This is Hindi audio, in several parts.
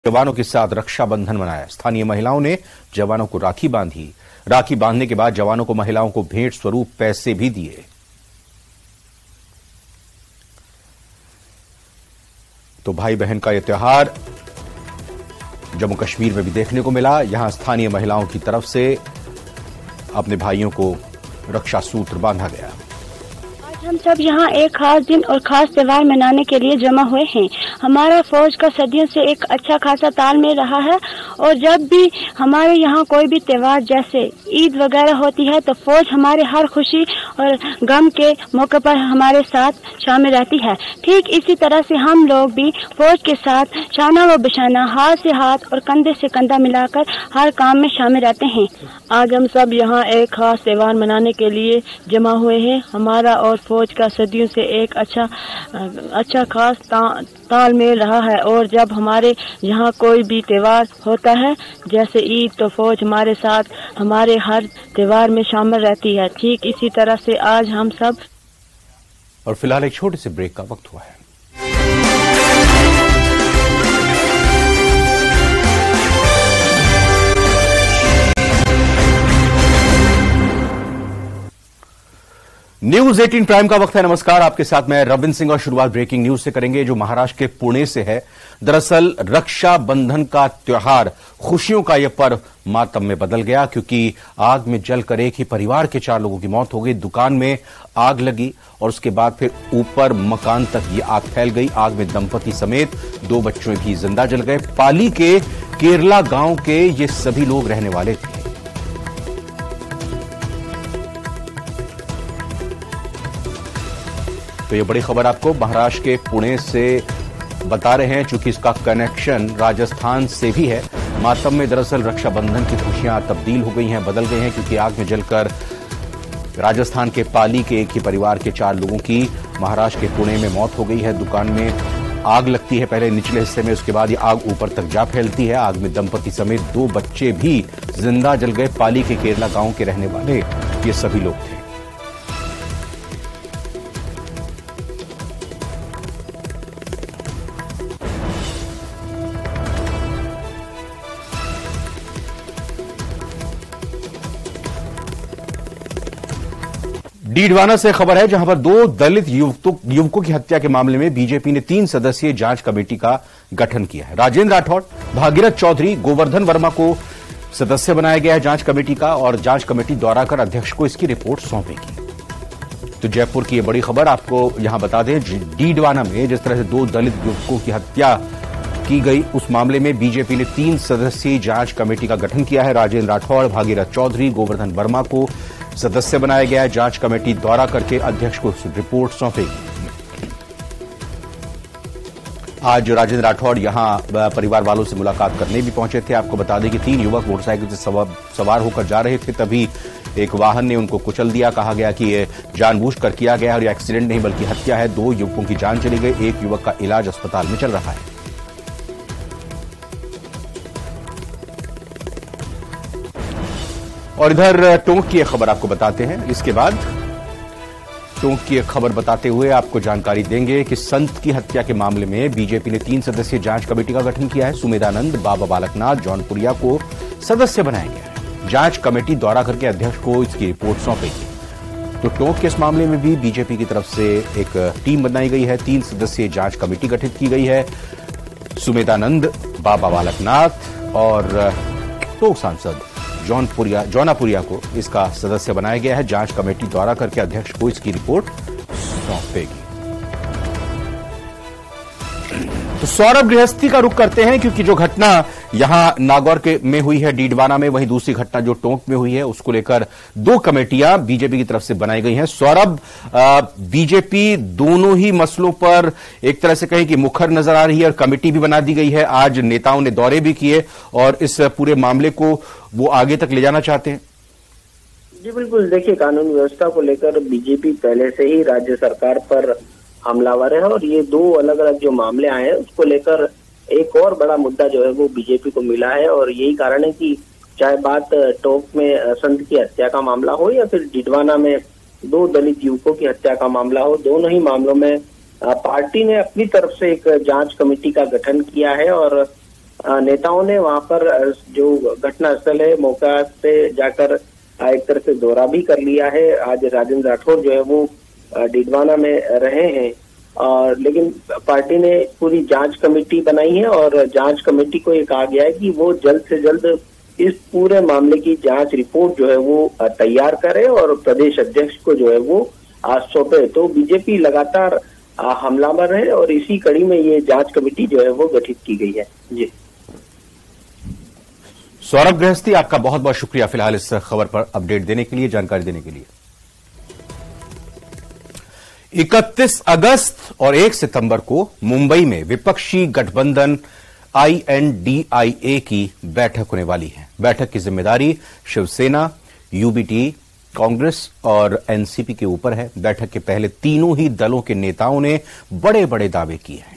जवानों के साथ रक्षाबंधन मनाया। स्थानीय महिलाओं ने जवानों को राखी बांधी। राखी बांधने के बाद जवानों को महिलाओं को भेंट स्वरूप पैसे भी दिए। तो भाई बहन का यह त्योहार जम्मू कश्मीर में भी देखने को मिला। यहां स्थानीय महिलाओं की तरफ से अपने भाइयों को रक्षा सूत्र बांधा गया। हम सब यहाँ एक खास दिन और खास त्योहार मनाने के लिए जमा हुए हैं। हमारा फौज का सदियों से एक अच्छा खासा तालमेल रहा है और जब भी हमारे यहाँ कोई भी त्योहार जैसे ईद वगैरह होती है तो फौज हमारे हर खुशी और गम के मौके पर हमारे साथ शामिल रहती है। ठीक इसी तरह से हम लोग भी फौज के साथ शाना व बशाना, हाथ से हाथ और कंधे से कंधा मिलाकर हर काम में शामिल रहते हैं। आज हम सब यहाँ एक खास त्योहार मनाने के लिए जमा हुए हैं। हमारा और फौज का सदियों से एक अच्छा खास तालमेल रहा है और जब हमारे यहाँ कोई भी त्योहार होता है जैसे ईद तो फौज हमारे साथ हमारे हर त्योहार में शामिल रहती है। ठीक इसी तरह से आज हम सब। और फिलहाल एक छोटे से ब्रेक का वक्त हुआ है। न्यूज 18 प्राइम का वक्त है। नमस्कार, आपके साथ मैं रविंद्र सिंह और शुरुआत ब्रेकिंग न्यूज से करेंगे जो महाराष्ट्र के पुणे से है। दरअसल रक्षाबंधन का त्योहार, खुशियों का यह पर्व मातम में बदल गया क्योंकि आग में जलकर एक ही परिवार के 4 लोगों की मौत हो गई। दुकान में आग लगी और उसके बाद फिर ऊपर मकान तक ये आग फैल गई। आग में दंपति समेत 2 बच्चों भी जिंदा जल गए। पाली के केरला गांव के ये सभी लोग रहने वाले थे। तो ये बड़ी खबर आपको महाराष्ट्र के पुणे से बता रहे हैं चूंकि इसका कनेक्शन राजस्थान से भी है। मातम में दरअसल रक्षाबंधन की खुशियां तब्दील हो गई हैं, बदल गई हैं क्योंकि आग में जलकर राजस्थान के पाली के एक ही परिवार के 4 लोगों की महाराष्ट्र के पुणे में मौत हो गई है। दुकान में आग लगती है पहले निचले हिस्से में, उसके बाद ये आग ऊपर तक जा फैलती है। आग में दंपति समेत 2 बच्चे भी जिंदा जल गए। पाली के केरला गांव के रहने वाले ये सभी लोग थे। डीडवाना से खबर है जहां पर 2 दलित युवकों की हत्या के मामले में बीजेपी ने 3 सदस्यीय जांच कमेटी का गठन किया है। राजेंद्र राठौड़, भागीरथ चौधरी, गोवर्धन वर्मा को सदस्य बनाया गया है जांच कमेटी का और जांच कमेटी द्वारा कर अध्यक्ष को इसकी रिपोर्ट सौंपेगी। तो जयपुर की यह बड़ी खबर आपको यहां बता दें, डीडवाना में जिस तरह से 2 दलित युवकों की हत्या की गई उस मामले में बीजेपी ने 3 सदस्यीय जांच कमेटी का गठन किया है। राजेंद्र राठौड़, भागीरथ चौधरी, गोवर्धन वर्मा को सदस्य बनाया गया है। जांच कमेटी द्वारा करके अध्यक्ष को रिपोर्ट सौंपेगी। आज राजेंद्र राठौड़ यहां परिवार वालों से मुलाकात करने भी पहुंचे थे। आपको बता दें कि 3 युवक मोटरसाइकिल से सवार होकर जा रहे थे, तभी एक वाहन ने उनको कुचल दिया। कहा गया कि यह जानबूझकर किया गया और यह एक्सीडेंट नहीं बल्कि हत्या है। 2 युवकों की जान चली गई। एक युवक का इलाज अस्पताल में चल रहा है। और इधर टोंक की एक खबर आपको बताते हैं। इसके बाद टोंक की एक खबर बताते हुए आपको जानकारी देंगे कि संत की हत्या के मामले में बीजेपी ने 3 सदस्यीय जांच कमेटी का गठन किया है। सुमेधानंद, बाबा बालकनाथ, जौनपुरिया को सदस्य बनाया गया है। जांच कमेटी द्वारा करके अध्यक्ष को इसकी रिपोर्ट सौंपेगी। तो टोंक के इस मामले में भी बीजेपी की तरफ से एक टीम बनाई गई है। 3 सदस्यीय जांच कमेटी गठित की गई है। सुमेधानंद, बाबा बालकनाथ और टोंक सांसद जौनापुरिया को इसका सदस्य बनाया गया है। जांच कमेटी द्वारा करके अध्यक्ष को इसकी रिपोर्ट सौंपेगी। तो सौरभ गृहस्थी का रुख करते हैं क्योंकि जो घटना यहां नागौर में हुई है डीडवाना में, वहीं दूसरी घटना जो टोंक में हुई है उसको लेकर 2 कमेटियां बीजेपी की तरफ से बनाई गई हैं। सौरभ, बीजेपी दोनों ही मसलों पर एक तरह से कहें कि मुखर नजर आ रही है और कमेटी भी बना दी गई है। आज नेताओं ने दौरे भी किए और इस पूरे मामले को वो आगे तक ले जाना चाहते हैं। जी बिल्कुल, देखिए कानून व्यवस्था को लेकर बीजेपी पहले से ही राज्य सरकार पर हमलावर है और ये 2 अलग अलग जो मामले आए हैं उसको लेकर एक और बड़ा मुद्दा जो है वो बीजेपी को मिला है। और यही कारण है कि चाहे बात टोंक में संत की हत्या का मामला हो या फिर डीडवाना में 2 दलित युवकों की हत्या का मामला हो, दोनों ही मामलों में पार्टी ने अपनी तरफ से एक जांच कमेटी का गठन किया है और नेताओं ने वहां पर जो घटना स्थल है मौका पे जाकर एक तरह से दौरा भी कर लिया है। आज राजेंद्र राठौड़ जो है वो डिडवाना में रहे हैं, और लेकिन पार्टी ने पूरी जांच कमेटी बनाई है और जांच कमेटी को ये कहा गया है कि वो जल्द से जल्द इस पूरे मामले की जांच रिपोर्ट जो है वो तैयार करे और प्रदेश अध्यक्ष को जो है वो आज सौंपे। तो बीजेपी लगातार हमलावर है और इसी कड़ी में ये जांच कमेटी जो है वो गठित की गई है। जी सौरभ गृहस्थी, आपका बहुत बहुत शुक्रिया फिलहाल इस खबर पर अपडेट देने के लिए, जानकारी देने के लिए। 31 अगस्त और 1 सितंबर को मुंबई में विपक्षी गठबंधन INDIA की बैठक होने वाली है। बैठक की जिम्मेदारी शिवसेना, UBT, कांग्रेस और एनसीपी के ऊपर है। बैठक के पहले तीनों ही दलों के नेताओं ने बड़े बड़े दावे किए हैं।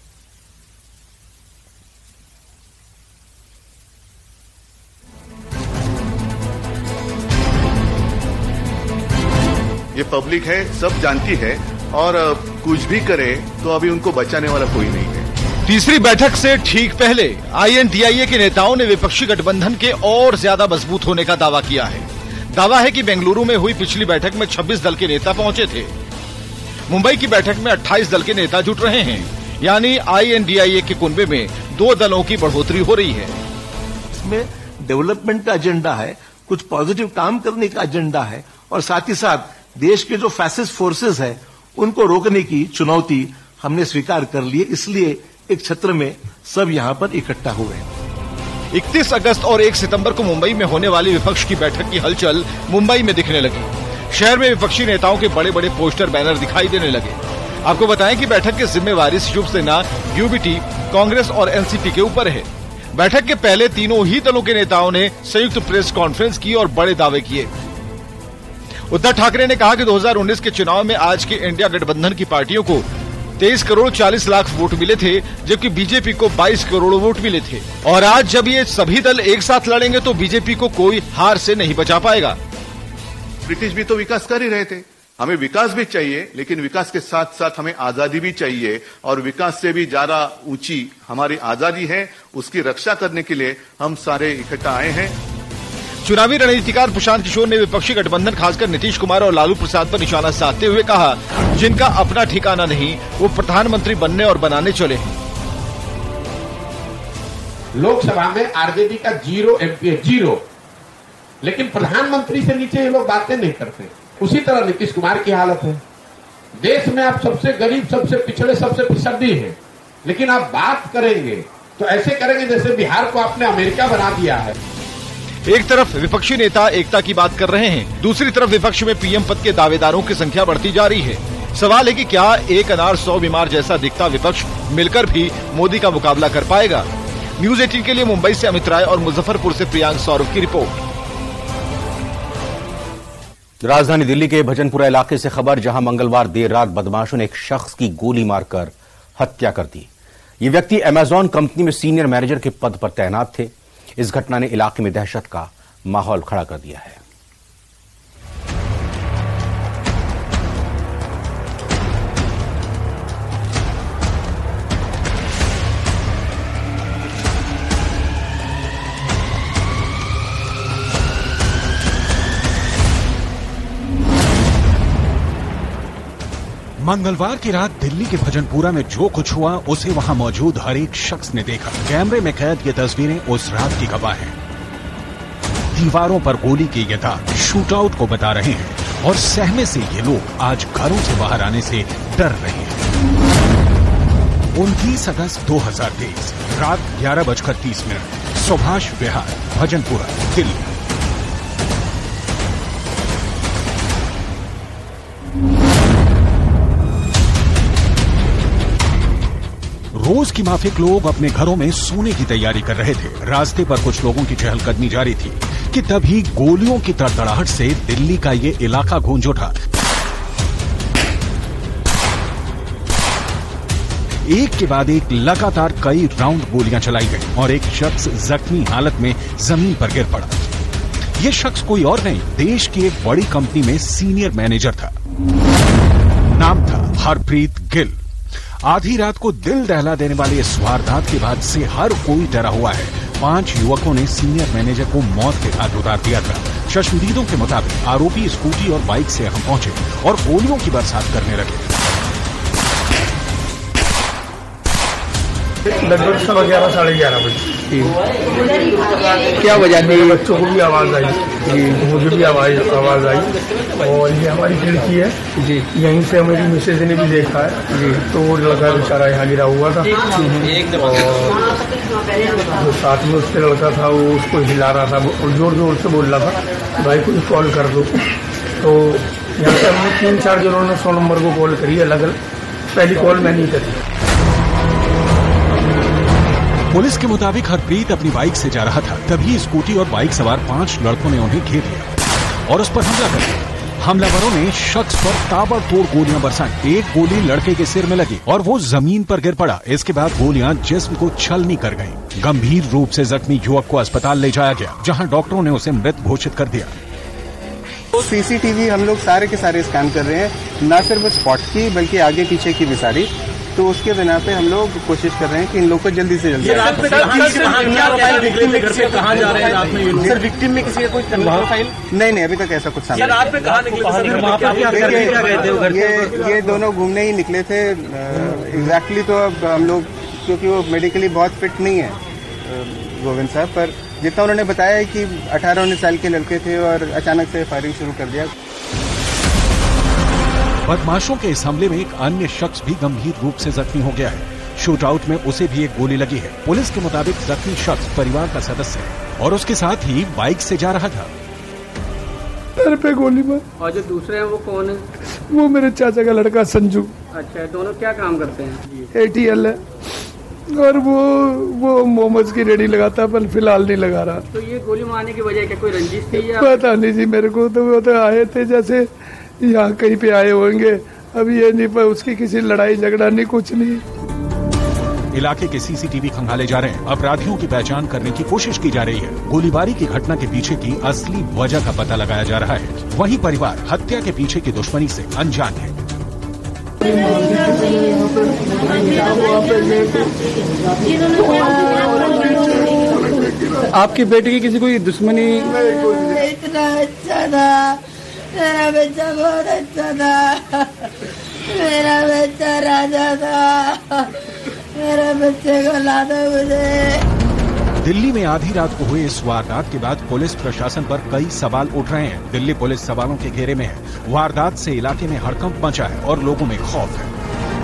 ये पब्लिक है, सब जानती है, और कुछ भी करे तो अभी उनको बचाने वाला कोई नहीं है। तीसरी बैठक से ठीक पहले INDIA के नेताओं ने विपक्षी गठबंधन के और ज्यादा मजबूत होने का दावा किया है। दावा है कि बेंगलुरु में हुई पिछली बैठक में 26 दल के नेता पहुंचे थे। मुंबई की बैठक में 28 दल के नेता जुट रहे हैं, यानी INDIA के कुनबे में 2 दलों की बढ़ोतरी हो रही है। इसमें डेवलपमेंट का एजेंडा है, कुछ पॉजिटिव काम करने का एजेंडा है, और साथ ही साथ देश के जो फैसिस्ट फोर्सेस है उनको रोकने की चुनौती हमने स्वीकार कर ली है। इसलिए एक छत्र में सब यहां पर इकट्ठा हुए हैं। 31 अगस्त और 1 सितंबर को मुंबई में होने वाली विपक्ष की बैठक की हलचल मुंबई में दिखने लगी। शहर में विपक्षी नेताओं के बड़े बड़े पोस्टर बैनर दिखाई देने लगे। आपको बताएं कि बैठक की जिम्मेवारी शिवसेना, UBT, कांग्रेस और एनसीपी के ऊपर है। बैठक के पहले तीनों ही दलों के नेताओं ने संयुक्त प्रेस कॉन्फ्रेंस की और बड़े दावे किए। उद्धव ठाकरे ने कहा कि 2019 के चुनाव में आज के इंडिया गठबंधन की पार्टियों को 23 करोड़ 40 लाख वोट मिले थे, जबकि बीजेपी को 22 करोड़ वोट मिले थे। और आज जब ये सभी दल एक साथ लड़ेंगे तो बीजेपी को कोई हार से नहीं बचा पाएगा। ब्रिटिश भी तो विकास कर ही रहे थे, हमें विकास भी चाहिए, लेकिन विकास के साथ साथ हमें आजादी भी चाहिए, और विकास से भी ज्यादा ऊंची हमारी आजादी है। उसकी रक्षा करने के लिए हम सारे इकट्ठा आए हैं। चुनावी रणनीतिकार प्रशांत किशोर ने विपक्षी गठबंधन खासकर नीतीश कुमार और लालू प्रसाद पर निशाना साधते हुए कहा, जिनका अपना ठिकाना नहीं वो प्रधानमंत्री बनने और बनाने चले हैं। लोकसभा में आरजेडी का 0 MP है, 0, लेकिन प्रधानमंत्री से नीचे ये लोग बातें नहीं करते। उसी तरह नीतीश कुमार की हालत है। देश में आप सबसे गरीब, सबसे पिछड़े, सबसे पिछड़ी है, लेकिन आप बात करेंगे तो ऐसे करेंगे जैसे बिहार को आपने अमेरिका बना दिया है। एक तरफ विपक्षी नेता एकता की बात कर रहे हैं, दूसरी तरफ विपक्ष में पीएम पद के दावेदारों की संख्या बढ़ती जा रही है। सवाल है कि क्या एक अनार 100 बीमार जैसा दिखता विपक्ष मिलकर भी मोदी का मुकाबला कर पाएगा। न्यूज 18 के लिए मुंबई से अमित राय और मुजफ्फरपुर से प्रियांक सौरभ की रिपोर्ट। राजधानी दिल्ली के भजनपुरा इलाके से खबर, जहां मंगलवार देर रात बदमाशों ने एक शख्स की गोली मारकर हत्या कर दी। ये व्यक्ति अमेजॉन कंपनी में सीनियर मैनेजर के पद पर तैनात थे। इस घटना ने इलाके में दहशत का माहौल खड़ा कर दिया है। मंगलवार की रात दिल्ली के भजनपुरा में जो कुछ हुआ उसे वहां मौजूद हर एक शख्स ने देखा। कैमरे में कैद ये तस्वीरें उस रात की गवाह हैं। दीवारों पर गोली के ये दाग शूटआउट को बता रहे हैं और सहमे से ये लोग आज घरों से बाहर आने से डर रहे हैं। 29 अगस्त 2023 रात 11:30 सुभाष विहार, भजनपुरा, दिल्ली। रोज की माफिक लोग अपने घरों में सोने की तैयारी कर रहे थे। रास्ते पर कुछ लोगों की चहलकदमी जारी थी कि तभी गोलियों की तड़तड़ाहट से दिल्ली का ये इलाका गूंज उठा। एक के बाद एक लगातार कई राउंड गोलियां चलाई गई और एक शख्स जख्मी हालत में जमीन पर गिर पड़ा। यह शख्स कोई और नहीं, देश की एक बड़ी कंपनी में सीनियर मैनेजर था। नाम था हरप्रीत गिल। आधी रात को दिल दहला देने वाले इस वारदात के बाद से हर कोई डरा हुआ है। 5 युवकों ने सीनियर मैनेजर को मौत के घाट उतार दिया था। चश्मदीदों के मुताबिक आरोपी स्कूटी और बाइक से यहां पहुंचे और गोलियों की बरसात करने लगे। लगभग 11:15 साढ़े 11 बजे क्या वजह थी? बच्चों को भी आवाज आई जी, मुझे भी आवाज आई और ये हमारी खिड़की है जी, यहीं से मेरी मिसेज ने भी देखा है जी। तो वो लड़का बेचारा यहाँ गिरा हुआ था और जो साथ में उससे लड़का था वो उसको हिला रहा था और जोर जोर से बोल रहा था भाई कुछ कॉल कर दो। तो यहाँ से हमने 3-4 जनों ने 100 नंबर को कॉल करी, अलग अलग। पहली कॉल मैं नहीं करी। पुलिस के मुताबिक हरप्रीत अपनी बाइक से जा रहा था, तभी स्कूटी और बाइक सवार 5 लड़कों ने उन्हें घेर लिया और उस पर हमला कर दिया। हमलावरों ने शख्स पर ताबड़तोड़ गोलियां बरसाई। एक गोली लड़के के सिर में लगी और वो जमीन पर गिर पड़ा। इसके बाद गोलियां जिस्म को छलनी कर गईं। गंभीर रूप से जख्मी युवक को अस्पताल ले जाया गया, जहां डॉक्टरों ने उसे मृत घोषित कर दिया। सीसीटीवी हम लोग सारे के सारे स्कैन कर रहे हैं, न सिर्फ स्पॉट की बल्कि आगे पीछे की भी सारी। तो उसके बिना पे हम लोग कोशिश कर रहे हैं कि इन लोगों को जल्दी से जल्दी। रात में कहाँ जा रहे हैं? रात में सर विक्टिम में किसी का कोई फाइल नहीं, अभी तक ऐसा कुछ सामने। रात में कहाँ निकले? ये दोनों घूमने ही निकले थे एग्जैक्टली। तो अब हम लोग, क्योंकि वो मेडिकली बहुत फिट नहीं है गोविंद साहब, पर जितना उन्होंने बताया है कि 18-19 साल के लड़के थे और अचानक से फायरिंग शुरू कर दिया। बदमाशों के इस हमले में एक अन्य शख्स भी गंभीर रूप से जख्मी हो गया है। शूट आउट में उसे भी एक गोली लगी है। पुलिस के मुताबिक जख्मी शख्स परिवार का सदस्य है और उसके साथ ही बाइक से जा रहा था। सर पे गोली मार। और जो दूसरे हैं वो कौन है? वो मेरे चाचा का लड़का संजू। अच्छा, दोनों क्या काम करते हैं? ATL है और वो मोमोज की रेडी लगाता, पर फिलहाल नहीं लगा रहा। तो ये गोली मारने की वजह क्या कोई रंजिश थी या? पता नहीं जी मेरे को। तो वो तो आए थे जैसे यहाँ कहीं पे आए होंगे, अभी ये नहीं, पर उसकी किसी लड़ाई झगड़ा नहीं, कुछ नहीं। इलाके के सीसीटीवी खंगाले जा रहे हैं। अपराधियों की पहचान करने की कोशिश की जा रही है। गोलीबारी की घटना के पीछे की असली वजह का पता लगाया जा रहा है। वहीं परिवार हत्या के पीछे की दुश्मनी से अनजान है। आपकी बेटे की किसी कोई दुश्मनी? इतना अच्छा था मेरा बच्चा, बहुत अच्छा था मेरा बच्चा, राजा था। मेरे बच्चे को ला दो मुझे। दिल्ली में आधी रात को हुए इस वारदात के बाद पुलिस प्रशासन पर कई सवाल उठ रहे हैं। दिल्ली पुलिस सवालों के घेरे में है। वारदात से इलाके में हड़कंप मचा है और लोगों में खौफ है।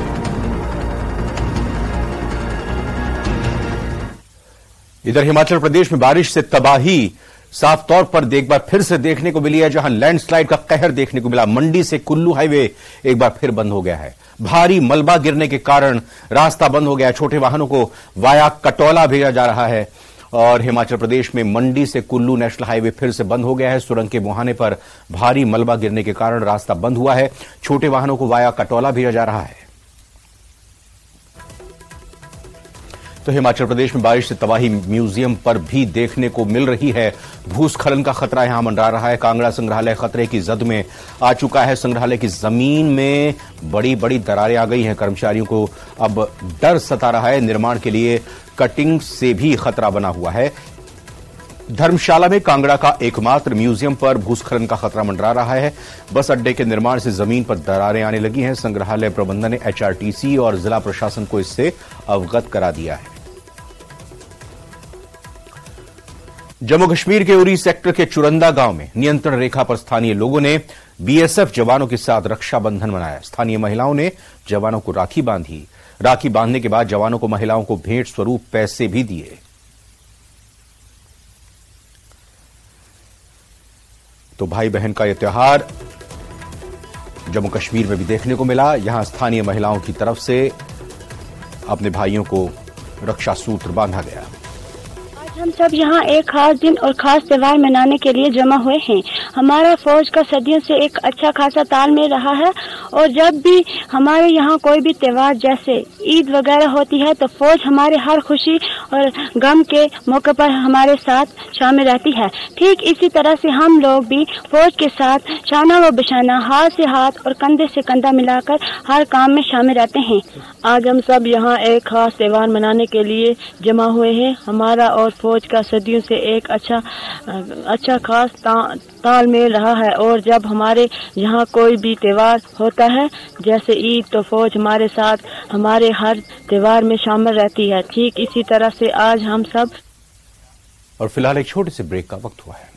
इधर हिमाचल प्रदेश में बारिश से तबाही साफ तौर पर एक बार फिर से देखने को मिली है, जहां लैंडस्लाइड का कहर देखने को मिला। मंडी से कुल्लू हाईवे एक बार फिर बंद हो गया है। भारी मलबा गिरने के कारण रास्ता बंद हो गया। छोटे वाहनों को वाया कटौला भेजा जा रहा है और हिमाचल प्रदेश में मंडी से कुल्लू नेशनल हाईवे फिर से बंद हो गया है। सुरंग के मुहाने पर भारी मलबा गिरने के कारण रास्ता बंद हुआ है। छोटे वाहनों को वाया कटौला भेजा जा रहा है। तो हिमाचल प्रदेश में बारिश से तबाही म्यूजियम पर भी देखने को मिल रही है। भूस्खलन का खतरा यहां मंडरा रहा है। कांगड़ा संग्रहालय खतरे की जद में आ चुका है। संग्रहालय की जमीन में बड़ी बड़ी दरारें आ गई हैं। कर्मचारियों को अब डर सता रहा है। निर्माण के लिए कटिंग से भी खतरा बना हुआ है। धर्मशाला में कांगड़ा का एकमात्र म्यूजियम पर भूस्खलन का खतरा मंडरा रहा है। बस अड्डे के निर्माण से जमीन पर दरारें आने लगी हैं। संग्रहालय प्रबंधन ने HRTC और जिला प्रशासन को इससे अवगत करा दिया है। जम्मू कश्मीर के उरी सेक्टर के चुरंदा गांव में नियंत्रण रेखा पर स्थानीय लोगों ने BSF जवानों के साथ रक्षाबंधन मनाया। स्थानीय महिलाओं ने जवानों को राखी बांधी। राखी बांधने के बाद जवानों को महिलाओं को भेंट स्वरूप पैसे भी दिए। तो भाई बहन का यह त्योहार जम्मू कश्मीर में भी देखने को मिला। यहां स्थानीय महिलाओं की तरफ से अपने भाइयों को रक्षा सूत्र बांधा गया। हम सब यहाँ एक खास दिन और खास त्योहार मनाने के लिए जमा हुए हैं। हमारा फौज का सदियों से एक अच्छा खासा तालमेल रहा है और जब भी हमारे यहाँ कोई भी त्योहार जैसे ईद वगैरह होती है तो फौज हमारे हर खुशी और गम के मौके पर हमारे साथ शामिल रहती है। ठीक इसी तरह से हम लोग भी फौज के साथ शाना व बशाना, हाथ से हाथ और कंधे से कंधा मिलाकर हर काम में शामिल रहते हैं। आज हम सब यहाँ एक खास त्योहार मनाने के लिए जमा हुए हैं। हमारा और फौज का सदियों से एक अच्छा खास तालमेल रहा है और जब हमारे यहाँ कोई भी त्योहार होता है जैसे ईद तो फौज हमारे साथ हमारे हर त्योहार में शामिल रहती है। ठीक इसी तरह से आज हम सब। और फिलहाल एक छोटे से ब्रेक का वक्त हुआ है।